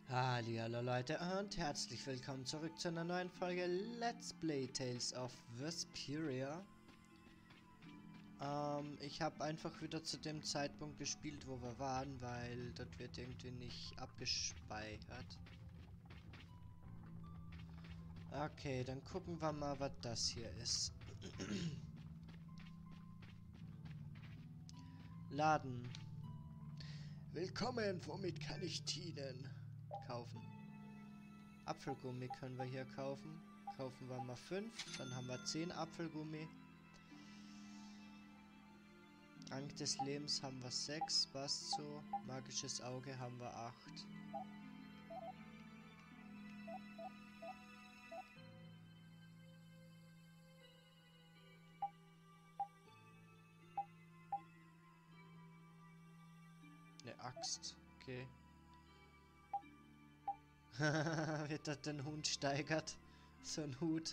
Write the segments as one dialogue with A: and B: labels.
A: Hallihallo Leute und herzlich willkommen zurück zu einer neuen Folge Let's Play Tales of Vesperia. Ich habe einfach wieder zu dem Zeitpunkt gespielt, wo wir waren, weil dort wird irgendwie nicht abgespeichert. Okay, dann gucken wir mal, was das hier ist. Laden. Willkommen, womit kann ich dienen? Kaufen. Apfelgummi können wir hier kaufen. Kaufen wir mal 5, dann haben wir 10 Apfelgummi. Trank des Lebens haben wir 6, passt so. Magisches Auge haben wir 8. Eine Axt, okay. Wird das den Hund steigert? So ein Hut.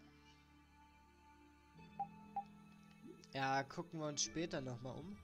A: Ja, gucken wir uns später nochmal um.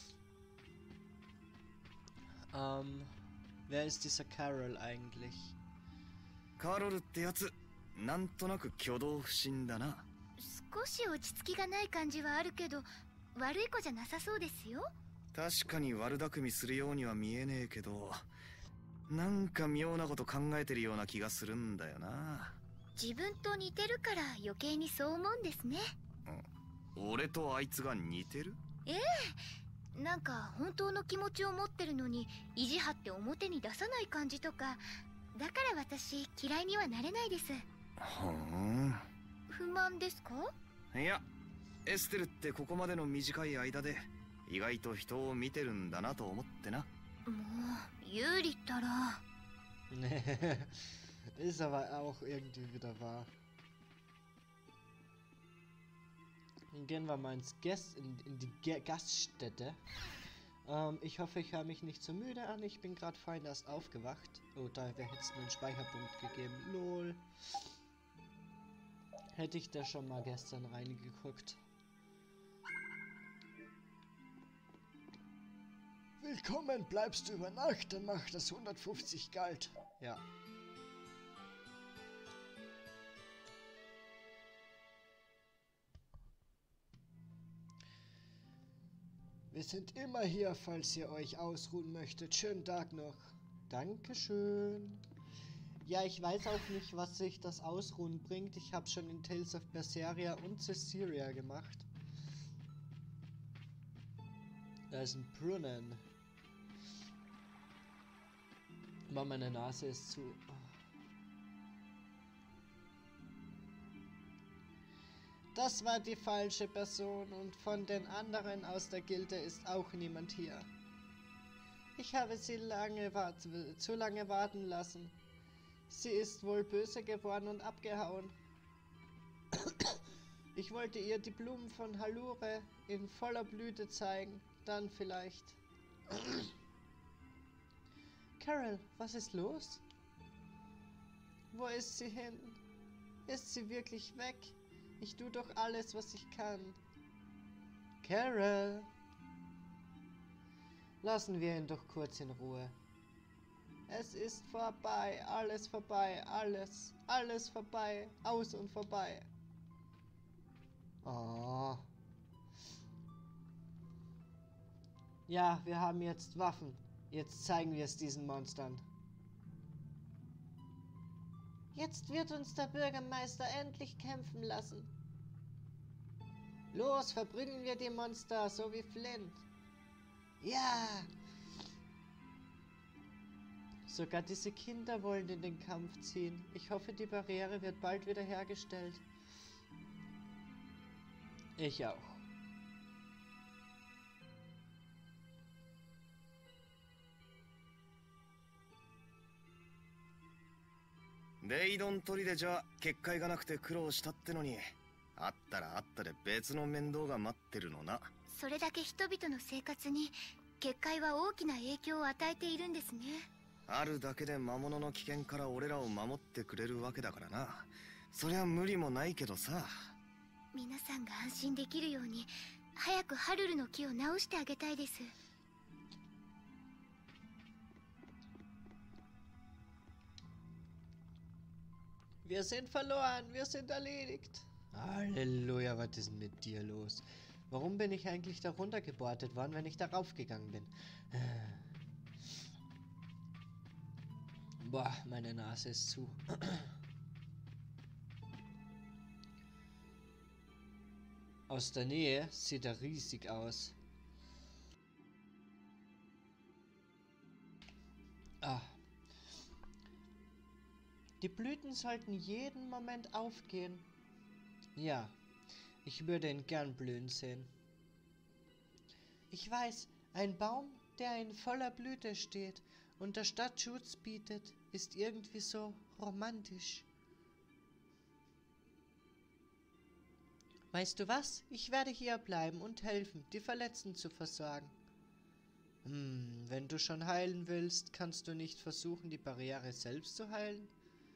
A: Wer ist dieser Carol eigentlich?
B: カロルってやつ、なんとなく挙動不審だな。
C: 少し落ち着きがない感じはあるけど、悪い子じゃなさそうですよ。
B: 確かに悪巧みするようには見えねえけど、なんか妙なこと考えてるような気がするんだよな。
C: 自分と似てるから余計にそう思うんですね。
B: 俺とあいつが似てる？
C: なんか本当の気持ちを持ってるのに意地張って表に出さない感じとか、だから私嫌いにはなれないです。
B: ふん。
C: 不満ですか？
B: いや、エステルってここまでの短い間で意外と人を見てるんだなと思ってな。
C: もうユーリったら。
A: Nee, ist aber auch irgendwie wieder wahr. Dann gehen wir mal in die Gaststätte. Ich hoffe, ich höre mich nicht so müde an. Ich bin gerade vorhin erst aufgewacht. Oh, da hätte es einen Speicherpunkt gegeben. Lol. Hätte ich da schon mal gestern reingeguckt. Willkommen, bleibst du über Nacht, dann macht das 150 Geld. Ja. Wir sind immer hier, falls ihr euch ausruhen möchtet. Schönen Tag noch. Dankeschön. Ja, ich weiß auch nicht, was sich das Ausruhen bringt. Ich habe schon in Tales of Berseria und Cesteria gemacht. Da ist ein Brunnen. Aber meine Nase ist zu. Das war die falsche Person und von den anderen aus der Gilde ist auch niemand hier. Ich habe sie zu lange warten lassen. Sie ist wohl böse geworden und abgehauen. Ich wollte ihr die Blumen von Halure in voller Blüte zeigen. Dann vielleicht. Carol, was ist los? Wo ist sie hin? Ist sie wirklich weg? Ich tue doch alles, was ich kann. Carol! Lassen wir ihn doch kurz in Ruhe. Es ist vorbei, alles vorbei, alles vorbei, aus und vorbei. Oh. Ja, wir haben jetzt Waffen. Jetzt zeigen wir es diesen Monstern. Jetzt wird uns der Bürgermeister endlich kämpfen lassen. Los, verprügeln wir die Monster, so wie Flint. Ja! Sogar diese Kinder wollen in den Kampf ziehen. Ich hoffe, die Barriere wird bald wieder hergestellt. Ich auch.
B: レイドン砦じゃ結界がなくて苦労したってのに、あったらあったで別の面倒が待ってるのな。
C: それだけ人々の生活に結界は大きな影響を与えているんですね。
B: あるだけで魔物の危険から俺らを守ってくれるわけだからな。そりゃ無理もないけどさ。
C: 皆さんが安心できるように早くハルルの木を直してあげたいです。
A: Wir sind verloren, wir sind erledigt. Halleluja, was ist denn mit dir los? Warum bin ich eigentlich da runtergebordet worden, wenn ich darauf gegangen bin? Boah, meine Nase ist zu. Aus der Nähe sieht er riesig aus. Ah. Die Blüten sollten jeden Moment aufgehen. Ja, ich würde ihn gern blühen sehen. Ich weiß, ein Baum, der in voller Blüte steht und der Stadt Schutz bietet, ist irgendwie so romantisch. Weißt du was? Ich werde hier bleiben und helfen, die Verletzten zu versorgen. Wenn du schon heilen willst, kannst du nicht versuchen, die Barriere selbst zu heilen?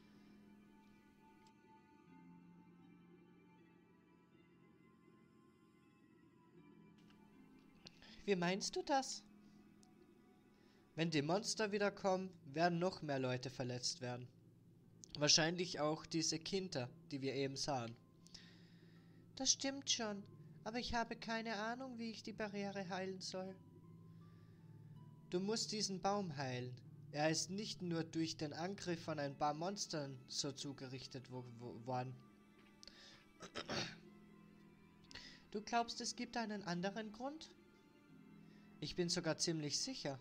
A: Wie meinst du das? Wenn die Monster wiederkommen, werden noch mehr Leute verletzt werden. Wahrscheinlich auch diese Kinder, die wir eben sahen. Das stimmt schon, aber ich habe keine Ahnung, wie ich die Barriere heilen soll. Du musst diesen Baum heilen. Er ist nicht nur durch den Angriff von ein paar Monstern so zugerichtet worden. Du glaubst, es gibt einen anderen Grund? Ich bin sogar ziemlich sicher.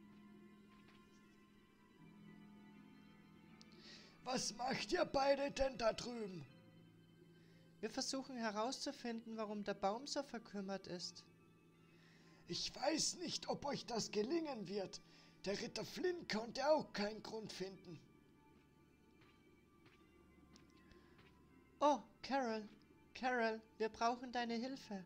A: Was macht ihr beide denn da drüben? Wir versuchen herauszufinden, warum der Baum so verkümmert ist. Ich weiß nicht, ob euch das gelingen wird. Der Ritter Flynn konnte auch keinen Grund finden. Oh, Carol. Carol, wir brauchen deine Hilfe.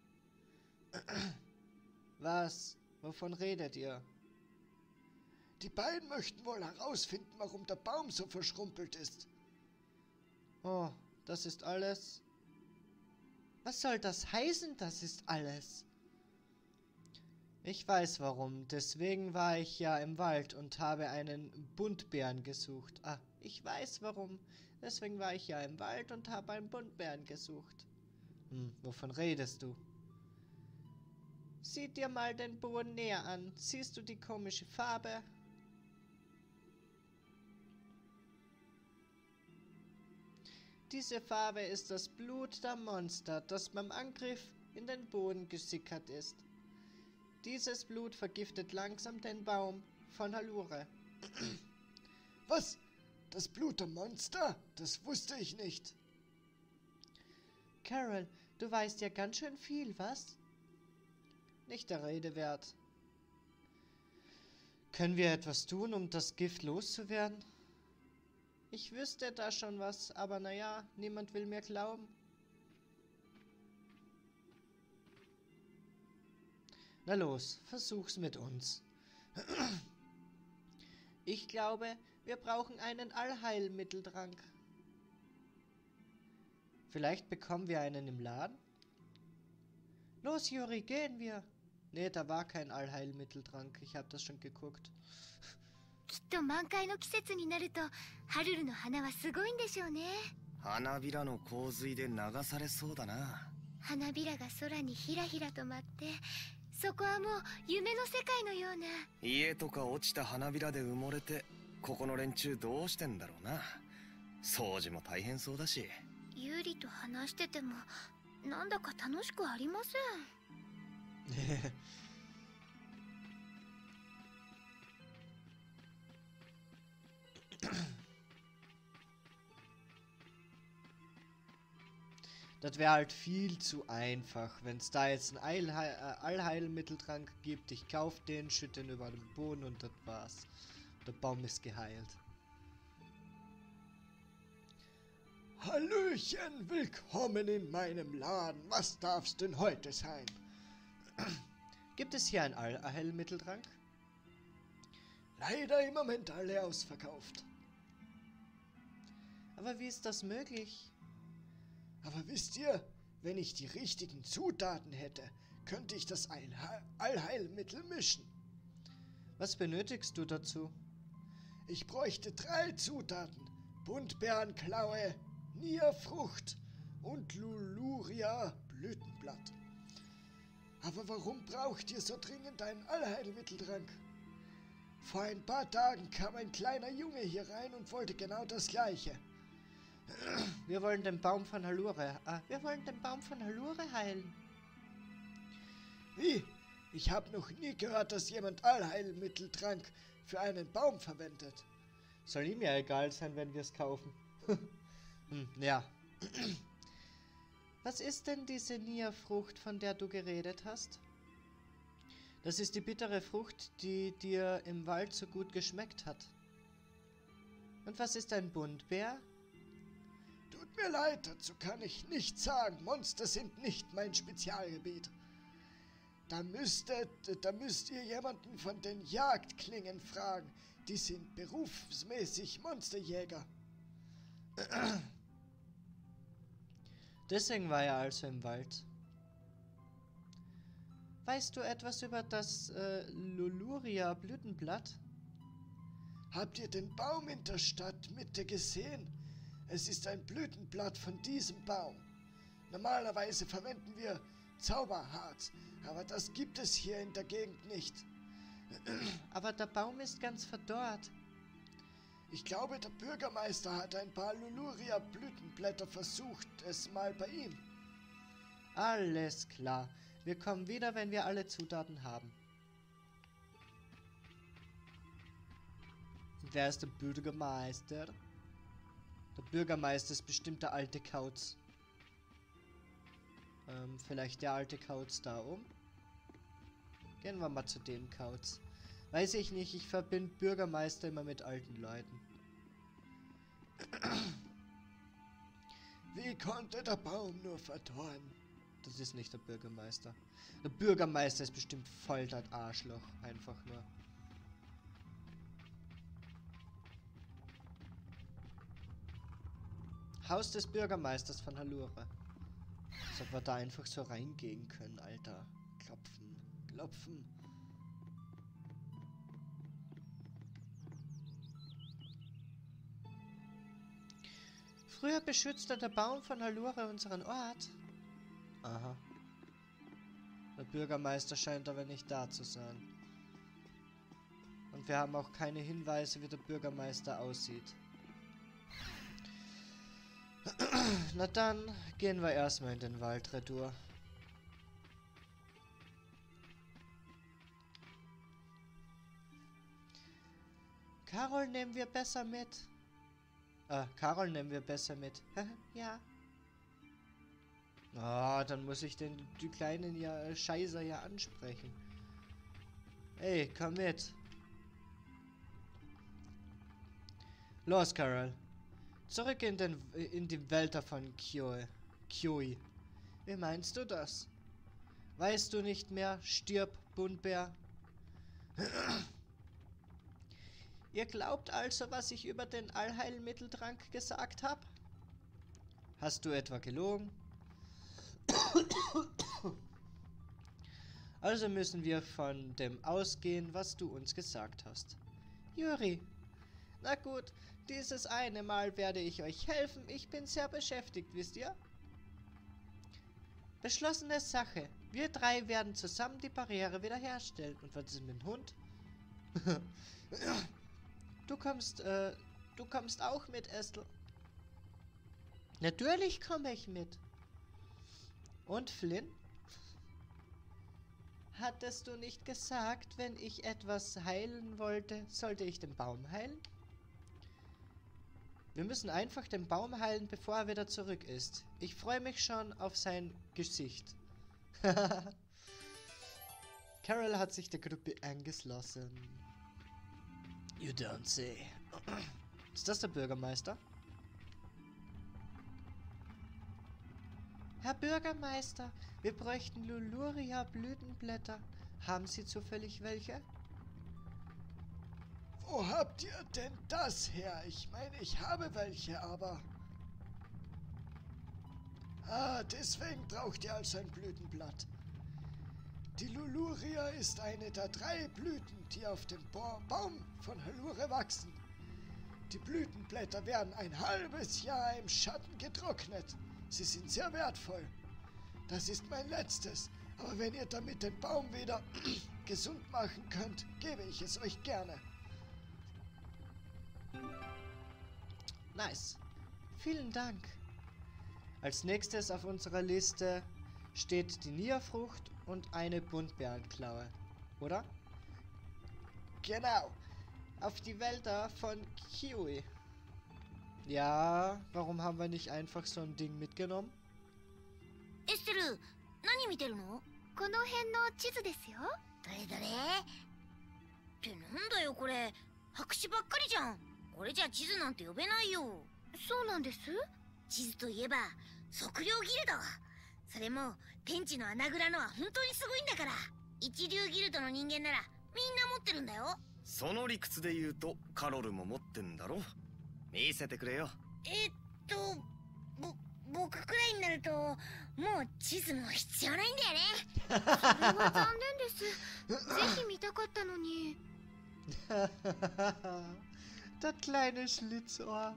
A: Was? Wovon redet ihr? Die beiden möchten wohl herausfinden, warum der Baum so verschrumpelt ist. Oh, das ist alles? Was soll das heißen, das ist alles? Ich weiß warum, deswegen war ich ja im Wald und habe einen Buntbären gesucht. Ah, ich weiß warum, deswegen war ich ja im Wald und habe einen Buntbären gesucht. Wovon redest du? Sieh dir mal den Boden näher an. Siehst du die komische Farbe? Diese Farbe ist das Blut der Monster, das beim Angriff in den Boden gesickert ist. Dieses Blut vergiftet langsam den Baum von Halure. Was? Das Blut der Monster? Das wusste ich nicht. Carol, du weißt ja ganz schön viel, was? Nicht der Rede wert. Können wir etwas tun, um das Gift loszuwerden? Ich wüsste da schon was, aber naja, niemand will mir glauben. Na los, versuch's mit uns. Ich glaube, wir brauchen einen Allheilmitteltrank. Vielleicht bekommen wir einen im Laden? Los, Yuri, gehen wir! Nee, da war kein Allheilmitteltrank. Ich habe das schon geguckt.
C: きっと満開の季節になるとハルルの花はすごいんでしょうね。
B: 花びらの洪水で流されそうだな。
C: 花びらが空にひらひらと舞って、そこはもう夢の世界のような。
B: 家とか落ちた花びらで埋もれて、ここの連中どうしてんだろうな。掃除も大変そうだし。
C: ユーリと話しててもなんだか楽しくありません。
A: Das wäre halt viel zu einfach, wenn es da jetzt einen Allheilmitteltrank gibt. Ich kaufe den, schütte den über den Boden und das war's. Der Baum ist geheilt. Hallöchen, willkommen in meinem Laden. Was darf's denn heute sein? Gibt es hier einen Allheilmitteltrank? Leider im Moment alle ausverkauft. Aber wie ist das möglich? Aber wisst ihr, wenn ich die richtigen Zutaten hätte, könnte ich das Allheilmittel mischen. Was benötigst du dazu? Ich bräuchte 3 Zutaten.
D: Buntbeerenklaue, Nierfrucht und Luluria Blütenblatt. Aber warum braucht ihr so dringend einen Allheilmitteltrank? Vor ein paar Tagen kam ein kleiner Junge hier rein und wollte genau das Gleiche.
A: Wir wollen den Baum von Halure. Wir wollen den Baum von Halure heilen.
D: Wie? Ich habe noch nie gehört, dass jemand Allheilmitteltrank für einen Baum verwendet.
A: Soll ihm ja egal sein, wenn wir es kaufen. Ja. Was ist denn diese Nierfrucht, von der du geredet hast? Das ist die bittere Frucht, die dir im Wald so gut geschmeckt hat. Und was ist ein Buntbeer?
D: Tut mir leid, dazu kann ich nichts sagen. Monster sind nicht mein Spezialgebiet. Da müsst ihr jemanden von den Jagdklingen fragen. Die sind berufsmäßig Monsterjäger.
A: Deswegen war er also im Wald. Weißt du etwas über das Luluria Blütenblatt?
D: Habt ihr den Baum in der Stadtmitte gesehen? Es ist ein Blütenblatt von diesem Baum. Normalerweise verwenden wir Zauberharz, aber das gibt es hier in der Gegend nicht.
A: Aber der Baum ist ganz verdorrt.
D: Ich glaube, der Bürgermeister hat ein paar Luluria Blütenblätter versucht, es mal bei ihm.
A: Alles klar. Wir kommen wieder, wenn wir alle Zutaten haben. Und wer ist der Bürgermeister? Der Bürgermeister ist bestimmt der alte Kauz. Vielleicht der alte Kauz da oben? Gehen wir mal zu dem Kauz. Weiß ich nicht, ich verbinde Bürgermeister immer mit alten Leuten.
D: Wie konnte der Baum nur verdorren?
A: Das ist nicht der Bürgermeister. Der Bürgermeister ist bestimmt voll das Arschloch. Einfach nur. Haus des Bürgermeisters von Halure. Als ob wir da einfach so reingehen können, Alter. Klopfen. Klopfen. Früher beschützte der Baum von Halure unseren Ort. Aha. Der Bürgermeister scheint aber nicht da zu sein. Und wir haben auch keine Hinweise, wie der Bürgermeister aussieht. Na dann gehen wir erstmal in den Wald retour. Carol nehmen wir besser mit. Carol nehmen wir besser mit. Ja. Ah, dann muss ich die kleinen Scheißer ja ansprechen. Hey, komm mit. Los, Carol. Zurück in die Wälder von Kioi. Wie meinst du das? Weißt du nicht mehr? Stirb, Buntbeer. Ihr glaubt also, was ich über den Allheilmitteltrank gesagt habe? Hast du etwa gelogen? Also müssen wir von dem ausgehen, was du uns gesagt hast. Juri. Na gut, dieses eine Mal werde ich euch helfen. Ich bin sehr beschäftigt, wisst ihr? Beschlossene Sache. Wir drei werden zusammen die Barriere wiederherstellen. Und was ist mit dem Hund? Du kommst auch mit, Estelle. Natürlich komme ich mit. Und Flynn? Hattest du nicht gesagt, wenn ich etwas heilen wollte, sollte ich den Baum heilen? Wir müssen einfach den Baum heilen, bevor er wieder zurück ist. Ich freue mich schon auf sein Gesicht. Carol hat sich der Gruppe angeschlossen. You don't say. Ist das der Bürgermeister? Herr Bürgermeister, wir bräuchten Luluria Blütenblätter. Haben Sie zufällig welche?
D: Wo habt ihr denn das her? Ich meine, ich habe welche, aber... Ah, deswegen braucht ihr also ein Blütenblatt. Die Luluria ist eine der 3 Blüten, die auf dem Baum von Halure wachsen. Die Blütenblätter werden ein halbes Jahr im Schatten getrocknet. Sie sind sehr wertvoll. Das ist mein letztes. Aber wenn ihr damit den Baum wieder gesund machen könnt, gebe ich es euch gerne.
A: Nice. Vielen Dank. Als nächstes auf unserer Liste steht die Nierfrucht und eine Buntbeerenklaue, oder?
D: Genau.
A: Auf die Wälder von Kiwi. Ja, warum haben wir nicht einfach so ein Ding mitgenommen?
C: エステル、何見てるの？この辺の地図ですよ。どれどれ？ってなんだよこれ、白紙ばっかりじゃん。これじゃ地図なんて呼べないよ。そうなんです？地図といえば測量ギルド。それも天地の穴蔵のは本当にすごいんだから。一流ギルドの人間ならみんな持ってるんだよ。
B: その理屈で言うとカロルも持ってんだろ。見せてくれよ。
C: 僕くらいになるともう地図も必要ないんだよね。それは残念です。ぜひ見たかったのに。
A: Das kleine Schlitzohr.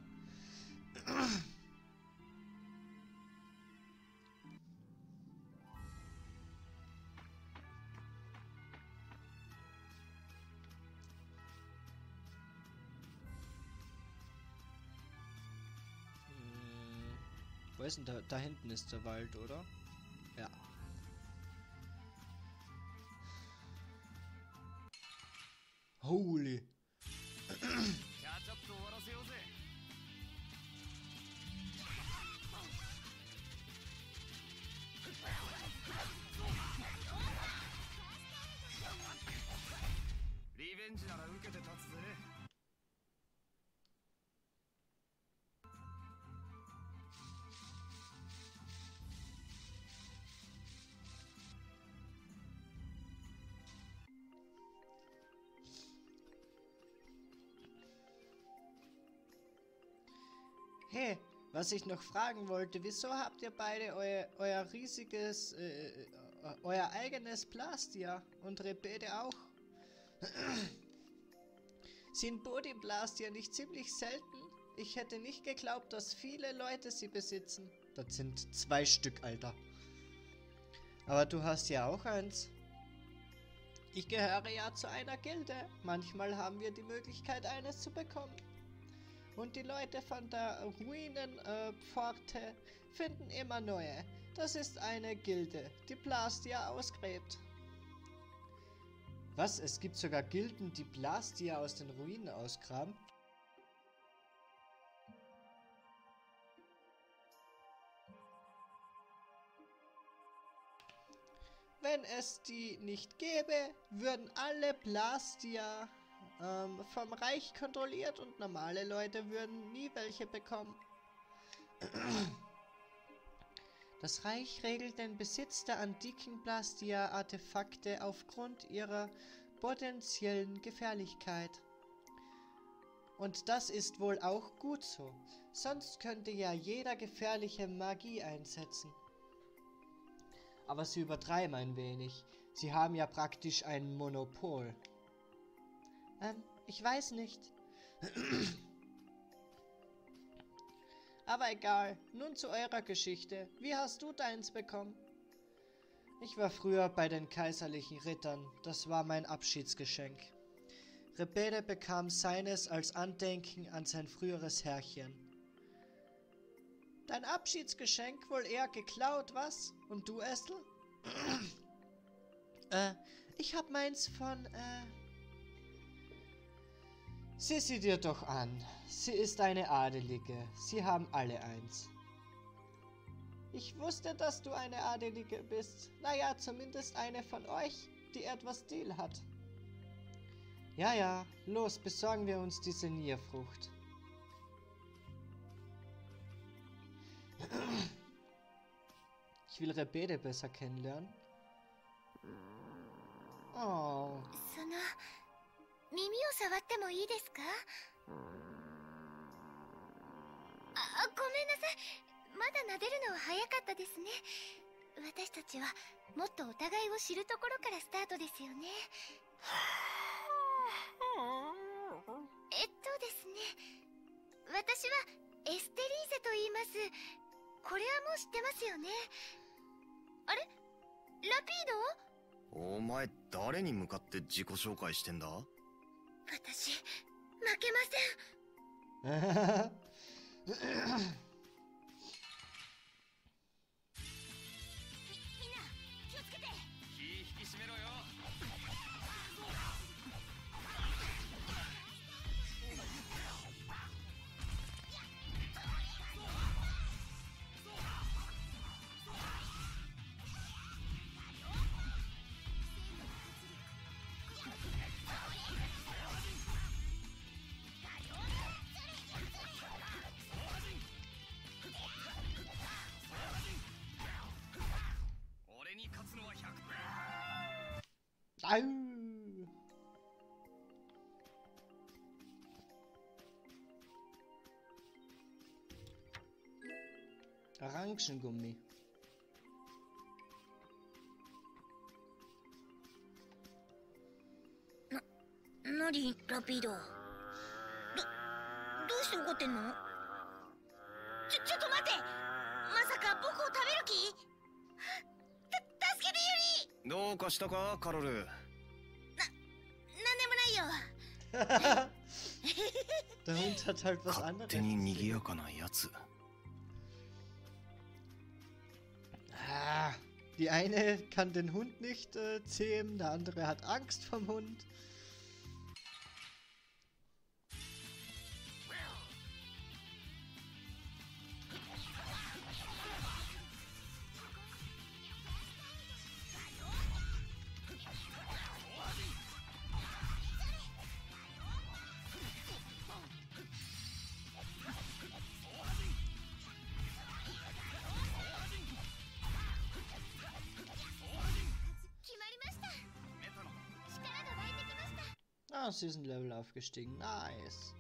A: Wo ist denn da? Da hinten ist der Wald, oder? Ja. Holy. Hey, was ich noch fragen wollte, wieso habt ihr beide euer riesiges, euer eigenes Blastia und Rebede auch? Sind Bodyblastia nicht ziemlich selten? Ich hätte nicht geglaubt, dass viele Leute sie besitzen. Das sind 2 Stück, Alter. Aber du hast ja auch eins. Ich gehöre ja zu einer Gilde. Manchmal haben wir die Möglichkeit, eines zu bekommen. Und die Leute von der Ruinenpforte finden immer neue. Das ist eine Gilde, die Blastia ausgräbt. Was? Es gibt sogar Gilden, die Blastia aus den Ruinen ausgraben? Wenn es die nicht gäbe, würden alle Blastia vom Reich kontrolliert und normale Leute würden nie welche bekommen. Das Reich regelt den Besitz der antiken Blastia-Artefakte aufgrund ihrer potenziellen Gefährlichkeit. Und das ist wohl auch gut so, sonst könnte ja jeder gefährliche Magie einsetzen. Aber sie übertreiben ein wenig, sie haben ja praktisch ein Monopol. Ich weiß nicht. Aber egal, nun zu eurer Geschichte. Wie hast du deins bekommen? Ich war früher bei den kaiserlichen Rittern. Das war mein Abschiedsgeschenk. Rebede bekam seines als Andenken an sein früheres Herrchen. Dein Abschiedsgeschenk wohl eher geklaut, was? Und du, Estel? Ich hab meins von, Sieh sie dir doch an. Sie ist eine Adelige. Sie haben alle eins. Ich wusste, dass du eine Adelige bist. Naja, zumindest eine von euch, die etwas Deal hat. Ja, ja, los, besorgen wir uns diese Nierfrucht. Ich will Rebede besser kennenlernen. Oh.
C: 耳を触ってもいいですか？ごめんなさい。まだ撫でるのは早かったですね。私たちはもっとお互いを知るところからスタートですよね。ですね。 私はエステリーゼと言います。これはもう知ってますよね。あれ、ラピード？
B: お前誰に向かって自己紹介してんだ？
C: 私、負けません。みんな、気をつけて。
B: 気引き締めろよ。俺に勝つのは100%。
A: Au. Orangengummi.
C: なに、ラピード。どうして怒ってんの？ちょっと待って。まさか僕を食べる気？助けてユリ。
B: どうかしたかカロル？
C: なんでもないよ。
A: Der Hund hat halt was
B: 勝
A: anderes.
B: 手に賑やかなやつ。
A: Ah, die eine kann den Hund nicht zähmen, der andere hat Angst vom Hund. Ah, sie ist ein Level aufgestiegen. Nice.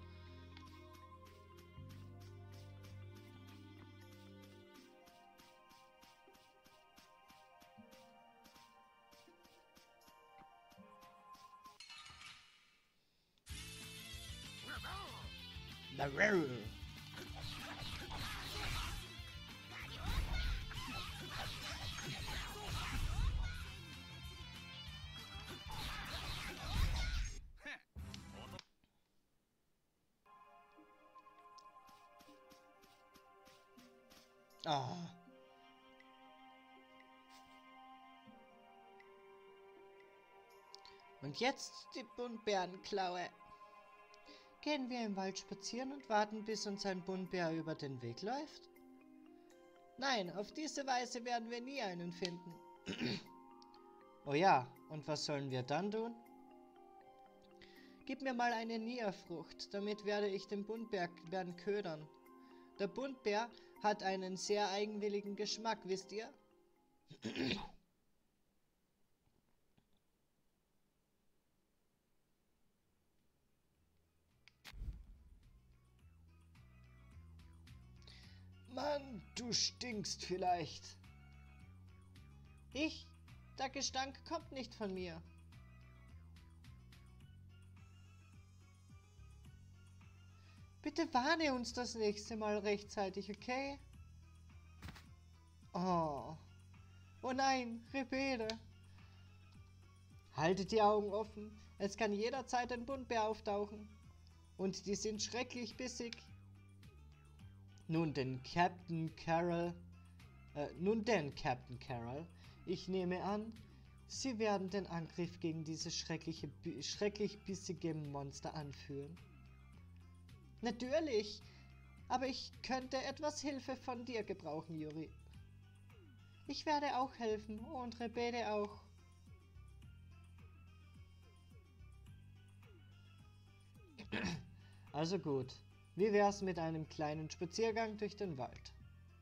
A: Ah. Und jetzt die Buntbärenklaue. Gehen wir im Wald spazieren und warten, bis uns ein Buntbär über den Weg läuft? Nein, auf diese Weise werden wir nie einen finden. Oh ja, und was sollen wir dann tun? Gib mir mal eine Nia-Frucht, damit werde ich den Buntbären ködern. Der Buntbär hat einen sehr eigenwilligen Geschmack, wisst ihr?
D: Mann, du stinkst vielleicht.
A: Ich? Der Gestank kommt nicht von mir. Bitte warne uns das nächste Mal rechtzeitig, okay? Oh. Oh nein, Rebede. Haltet die Augen offen. Es kann jederzeit ein Buntbär auftauchen. Und die sind schrecklich bissig. Nun denn, Captain Carroll. Ich nehme an, Sie werden den Angriff gegen dieses schrecklich bissige Monster anführen. Natürlich, aber ich könnte etwas Hilfe von dir gebrauchen, Yuri. Ich werde auch helfen und Rebede auch. Also gut, wie wär's mit einem kleinen Spaziergang durch den Wald?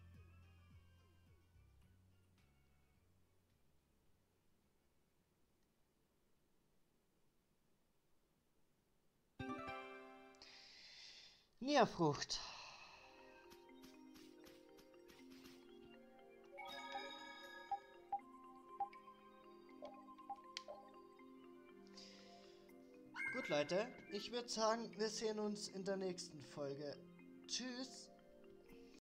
A: Nia-Frucht. Gut, Leute, ich würde sagen, wir sehen uns in der nächsten Folge Tschüss.